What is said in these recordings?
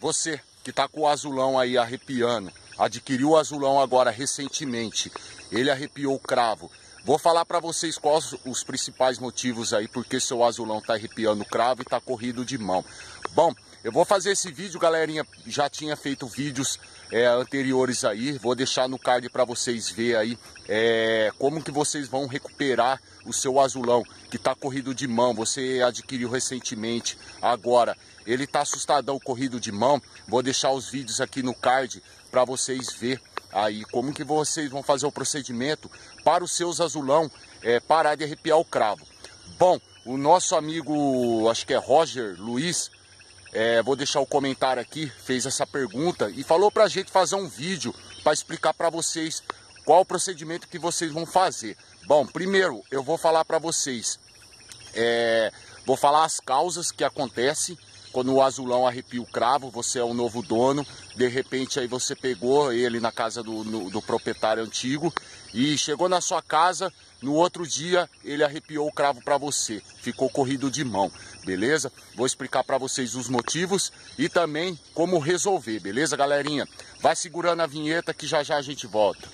Você que tá com o azulão aí arrepiando, adquiriu o azulão agora recentemente, ele arrepiou o cravo. Vou falar para vocês quais os principais motivos aí porque seu azulão tá arrepiando o cravo e tá corrido de mão. Bom, eu vou fazer esse vídeo, galerinha, já tinha feito vídeos anteriores aí, vou deixar no card para vocês verem aí como que vocês vão recuperar o seu azulão que tá corrido de mão, você adquiriu recentemente, agora ele tá assustadão corrido de mão. Vou deixar os vídeos aqui no card para vocês verem aí como que vocês vão fazer o procedimento para os seus azulão parar de arrepiar o cravo. Bom, o nosso amigo, acho que é Roger Luiz, vou deixar o comentário aqui, fez essa pergunta e falou pra gente fazer um vídeo para explicar para vocês qual o procedimento que vocês vão fazer. Bom, primeiro eu vou falar para vocês, vou falar as causas que acontecem quando o azulão arrepia o cravo. Você é um novo dono, de repente aí você pegou ele na casa do proprietário antigo e chegou na sua casa, no outro dia ele arrepiou o cravo para você, ficou corrido de mão, beleza? Vou explicar para vocês os motivos e também como resolver, beleza, galerinha? Vai segurando a vinheta que já já a gente volta.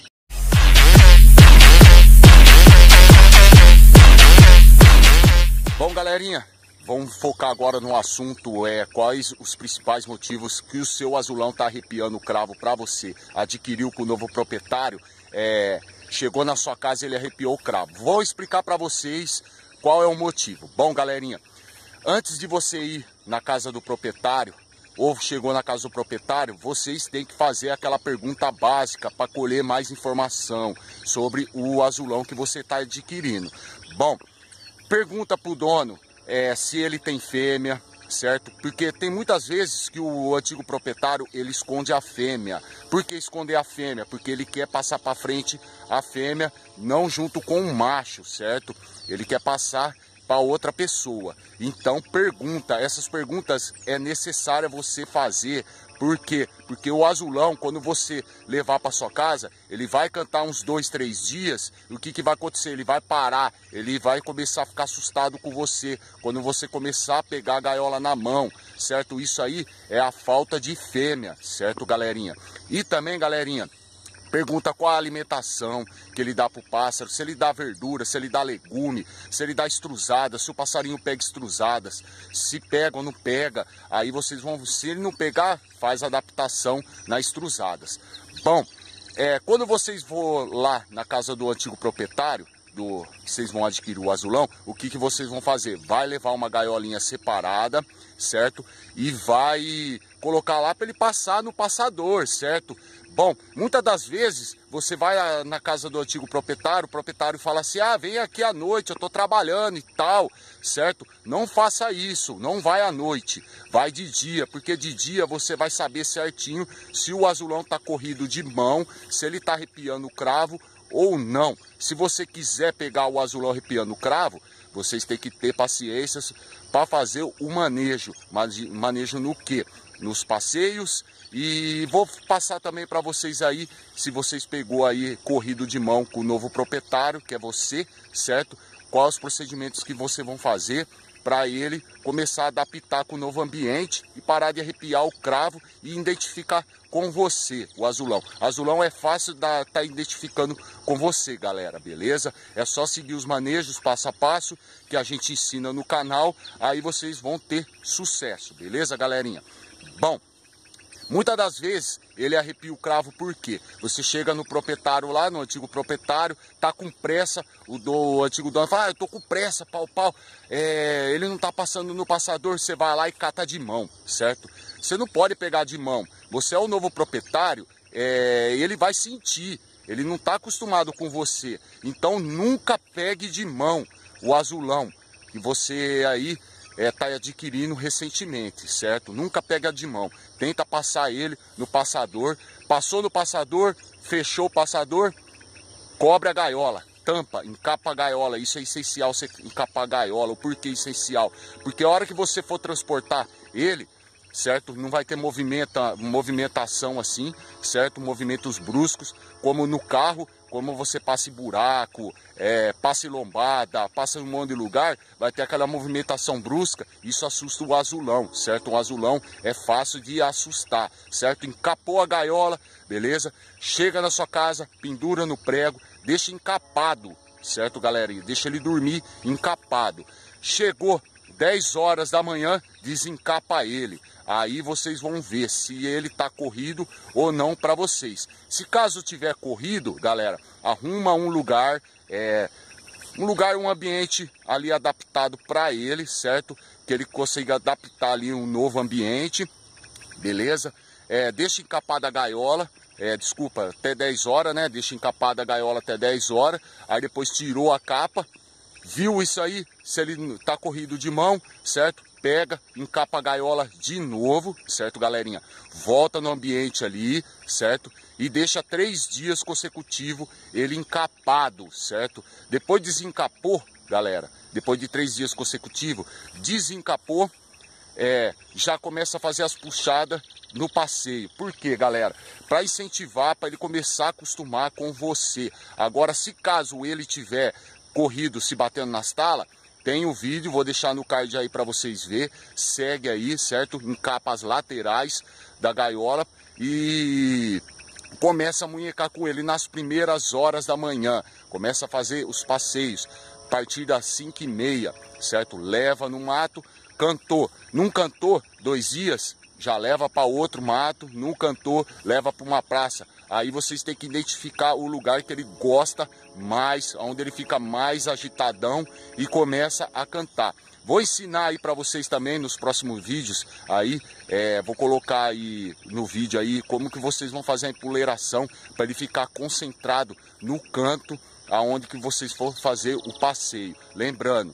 Bom, galerinha, vamos focar agora no assunto, quais os principais motivos que o seu azulão está arrepiando o cravo para você. Adquiriu com o novo proprietário, chegou na sua casa e ele arrepiou o cravo. Vou explicar para vocês qual é o motivo. Bom, galerinha, antes de você ir na casa do proprietário, ou chegou na casa do proprietário, vocês têm que fazer aquela pergunta básica para colher mais informação sobre o azulão que você está adquirindo. Bom, pergunta para o dono se ele tem fêmea, certo? Porque tem muitas vezes que o antigo proprietário ele esconde a fêmea. Por que esconder a fêmea? Porque ele quer passar para frente a fêmea não junto com o macho, certo? Ele quer passar para outra pessoa. Então essas perguntas é necessário você fazer. Por quê? Porque o azulão, quando você levar para sua casa, ele vai cantar uns 2, 3 dias, e o que vai acontecer? Ele vai parar, ele vai começar a ficar assustado com você, quando você começar a pegar a gaiola na mão, certo? Isso aí é a falta de fêmea, certo, galerinha? E também, galerinha, pergunta qual a alimentação que ele dá para o pássaro, se ele dá verdura, se ele dá legume, se ele dá estrusadas, se o passarinho pega estrusadas, se pega ou não pega. Aí vocês vão, se ele não pegar, faz adaptação nas estrusadas. Bom, quando vocês vão lá na casa do antigo proprietário, vocês vão adquirir o azulão, o que vocês vão fazer? Vai levar uma gaiolinha separada, certo? E vai colocar lá para ele passar no passador, certo? Bom, muitas das vezes você vai na casa do antigo proprietário, o proprietário fala assim, vem aqui à noite, eu tô trabalhando e tal, certo? Não faça isso, não vai à noite, vai de dia, porque de dia você vai saber certinho se o azulão tá corrido de mão, se ele tá arrepiando o cravo ou não. Se você quiser pegar o azulão arrepiando o cravo, vocês têm que ter paciência para fazer o manejo. Manejo no quê? Nos passeios. E vou passar também para vocês aí, se vocês pegou aí corrido de mão com o novo proprietário, que é você, certo? Quais os procedimentos que vocês vão fazer para ele começar a adaptar com o novo ambiente e parar de arrepiar o cravo e identificar com você o azulão. Azulão é fácil tá identificando com você, galera, beleza? É só seguir os manejos passo a passo que a gente ensina no canal, aí vocês vão ter sucesso, beleza, galerinha? Bom, muitas das vezes ele arrepia o cravo por quê? Você chega no proprietário lá, no antigo proprietário, tá com pressa, o antigo dono fala, eu tô com pressa, pau, ele não tá passando no passador, você vai lá e cata de mão, certo? Você não pode pegar de mão, você é o novo proprietário, ele vai sentir, ele não tá acostumado com você, então nunca pegue de mão o azulão que você aí está adquirindo recentemente, certo? Nunca pega de mão, tenta passar ele no passador, passou no passador, fechou o passador, cobre a gaiola, tampa, encapa a gaiola. Isso é essencial, você encapar a gaiola. O porquê essencial? Porque a hora que você for transportar ele, certo? Não vai ter movimentação assim, certo? Movimentos bruscos, como no carro, como você passa em buraco, passa em lombada, passa em um monte de lugar, vai ter aquela movimentação brusca, isso assusta o azulão, certo? Um azulão é fácil de assustar, certo? Encapou a gaiola, beleza? Chega na sua casa, pendura no prego, deixa encapado, certo, galerinha? Deixa ele dormir encapado. Chegou 10 horas da manhã, desencapa ele. Aí vocês vão ver se ele tá corrido ou não para vocês. Se caso tiver corrido, galera, arruma um lugar, um ambiente ali adaptado para ele, certo? Que ele consiga adaptar ali um novo ambiente, beleza? Deixa encapada a gaiola, desculpa, até 10 horas, né? Deixa encapada a gaiola até 10 horas, aí depois tirou a capa. Viu isso aí? Se ele tá corrido de mão, certo? Pega, encapa a gaiola de novo, certo, galerinha? Volta no ambiente ali, certo? E deixa 3 dias consecutivos ele encapado, certo? Depois desencapou, galera, depois de 3 dias consecutivos, desencapou, já começa a fazer as puxadas no passeio. Por quê, galera? Para incentivar, para ele começar a acostumar com você. Agora, se caso ele tiver corrido se batendo nas talas, tem o vídeo, vou deixar no card aí para vocês ver. Segue aí, certo? Encapa as laterais da gaiola e começa a munhecar com ele nas primeiras horas da manhã. Começa a fazer os passeios a partir das 5h30, certo? Leva no mato, cantou. Não cantou 2 dias, já leva para outro mato. Não cantou, leva para uma praça. Aí vocês têm que identificar o lugar que ele gosta mais, onde ele fica mais agitadão e começa a cantar. Vou ensinar aí para vocês também nos próximos vídeos aí, vou colocar aí no vídeo aí como que vocês vão fazer a empoleiração para ele ficar concentrado no canto aonde que vocês for fazer o passeio. Lembrando,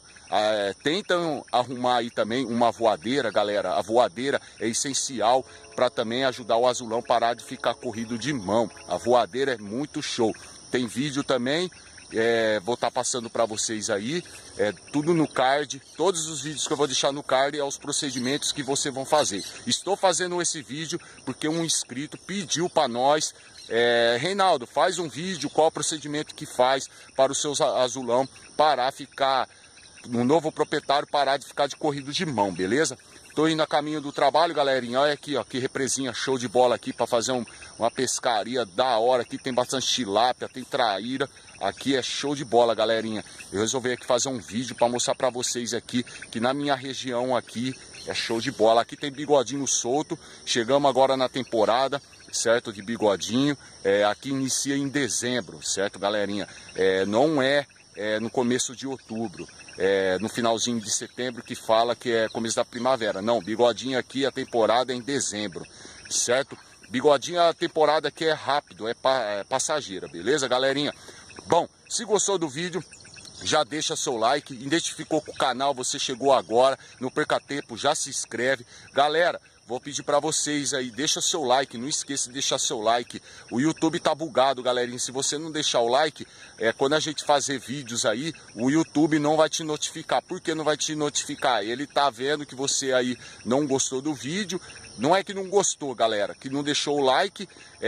tentam arrumar aí também uma voadeira, galera. A voadeira é essencial para também ajudar o azulão parar de ficar corrido de mão. A voadeira é muito show. Tem vídeo também, vou estar passando para vocês aí, tudo no card. Todos os vídeos que eu vou deixar no card os procedimentos que vocês vão fazer. Estou fazendo esse vídeo porque um inscrito pediu para nós, Reinaldo, faz um vídeo, qual o procedimento que faz para o seu azulão parar, ficar, um novo proprietário parar de ficar de corrido de mão, beleza? Tô indo a caminho do trabalho, galerinha. Olha aqui, ó, que represinha show de bola aqui para fazer uma pescaria da hora. Aqui tem bastante tilápia, tem traíra. Aqui é show de bola, galerinha. Eu resolvi aqui fazer um vídeo para mostrar para vocês aqui que na minha região aqui é show de bola. Aqui tem bigodinho solto. Chegamos agora na temporada, certo, de bigodinho. Aqui inicia em dezembro, certo, galerinha? Não é no começo de outubro. No finalzinho de setembro que fala que é começo da primavera. Não, bigodinho aqui a temporada é em dezembro, certo? Bigodinho a temporada aqui é rápido, é passageira, beleza, galerinha? Bom, se gostou do vídeo, já deixa seu like, identificou com o canal, você chegou agora, não perca tempo, já se inscreve. Galera, vou pedir para vocês aí, deixa seu like, não esqueça de deixar seu like. O YouTube tá bugado, galerinha. Se você não deixar o like, quando a gente fazer vídeos aí, o YouTube não vai te notificar. Por que não vai te notificar? Ele tá vendo que você aí não gostou do vídeo. Não é que não gostou, galera, que não deixou o like,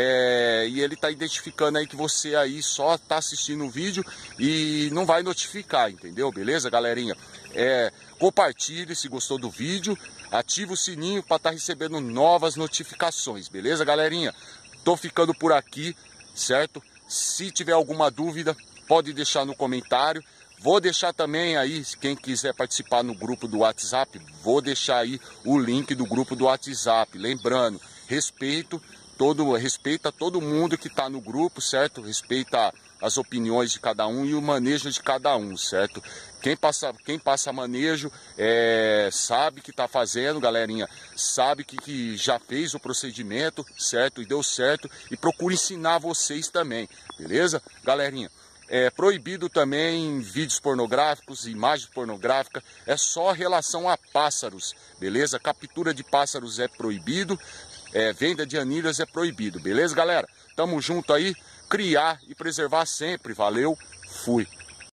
e ele tá identificando aí que você aí só tá assistindo o vídeo e não vai notificar, entendeu? Beleza, galerinha? Compartilhe se gostou do vídeo, ativa o sininho para estar recebendo novas notificações, beleza, galerinha? Tô ficando por aqui, certo? Se tiver alguma dúvida, pode deixar no comentário. Vou deixar também aí, quem quiser participar no grupo do WhatsApp, vou deixar aí o link do grupo do WhatsApp. Lembrando, respeita todo mundo que está no grupo, certo? Respeita as opiniões de cada um e o manejo de cada um, certo? Quem passa manejo sabe que está fazendo, galerinha, sabe que já fez o procedimento, certo? E deu certo, e procura ensinar vocês também, beleza, galerinha? Proibido também vídeos pornográficos, imagens pornográficas, é só relação a pássaros, beleza? Captura de pássaros é proibido, venda de anilhas é proibido, beleza, galera? Tamo junto aí, criar e preservar sempre, valeu, fui!